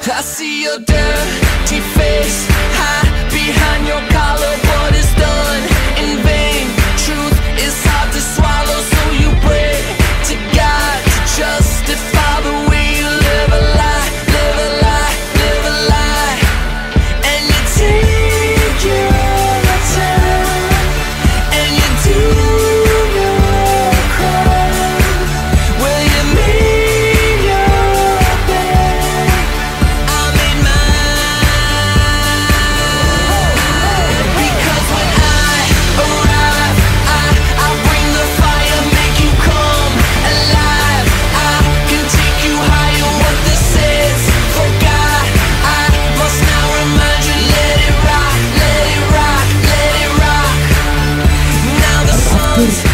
I see your dirty face, hide behind your collar. What is done in vain? Truth is hard to swallow, so you pray to God to justify the way you live a lie, live a lie, live a lie. And you take your time, and you do your crime. Well, you made your bed, I made mine. Because when I arrive, I bring the fire, make you come alive. I can take you higher, what this is forgot. I must now remind you, let it rock, let it rock, let it rock. Now the sun's